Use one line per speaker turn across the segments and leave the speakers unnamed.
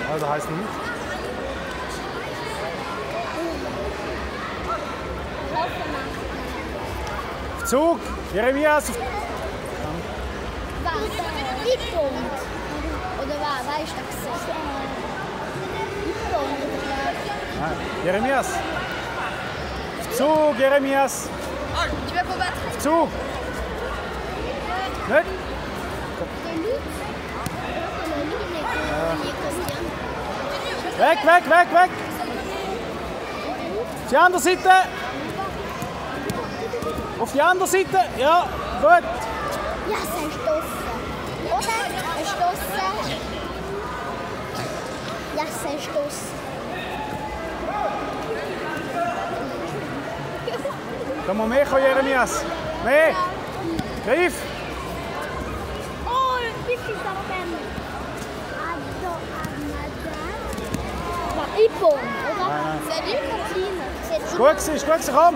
Also heisst nicht. Auf Zug! Jeremias!
Was? Ippon? Oder was? Wer ist das? Ippon oder
Nein. Jeremias! Auf Zug, Jeremias!
Tu vas combattre?
Auf Zug! Nicht? Weg, weg, weg, weg! Auf die andere Seite! Auf die andere Seite! Ja, gut!
Ja, es ist draussen. Oder? Es ist draussen. Ja, es ist draussen.
Da muss mehr kommen, Jeremias! Mehr! Greif!
Oh, wirklich abnehmen. Ippon, oder?
Nein,
C'est lui, Christine.
Ist gut gewesen, komm!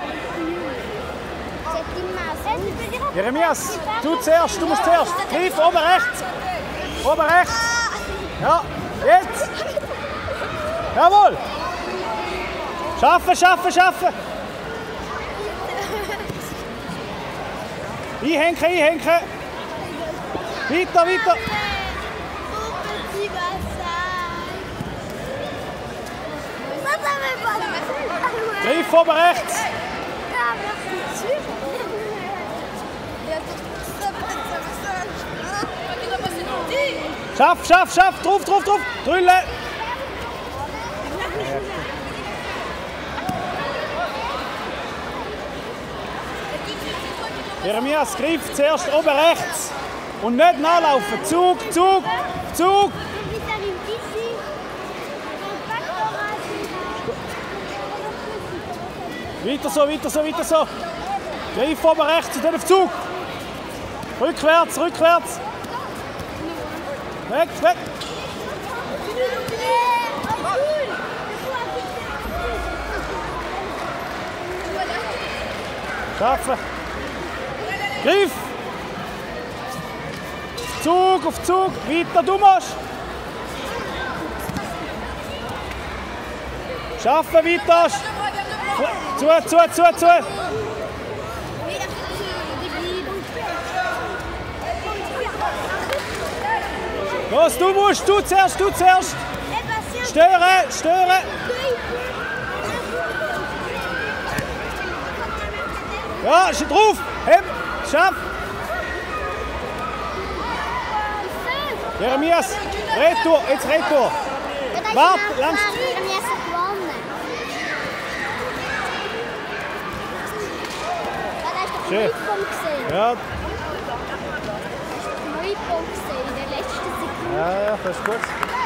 C'est immense.
Jeremias, du zuerst, du musst zuerst! Greif, oben rechts! Oben rechts! Ja, jetzt! Jawohl! Schaffen, schaffen, schaffen! Einhängen, einhängen! Weiter, weiter! Greif oben rechts! Schaff, schaff, schaff! Drauf, drauf, drauf! Drüllen! Jeremias, greif zuerst oben rechts! Und nicht nachlaufen! Zug, Zug, Zug! Weiter so, weiter so, weiter so! Greif oben rechts und dann auf Zug! Rückwärts, rückwärts! Weg, weg! Schaffen! Griff! Zug, auf Zug! Weiter, du musst! Schaffen, weiter! Zu, zu, zu, zu! Los, du musst, du zuerst, du zuerst! Stören, stören! Ja, ist drauf! Heb, schaff! Jeremias, Retour, jetzt Retour! Warte, langsam!
Jeremias hat gewonnen. Da hast du den Neupunkt gesehen.
Ja,
Neupunkt gesehen in der letzten Sekunde.
ja, das ist gut.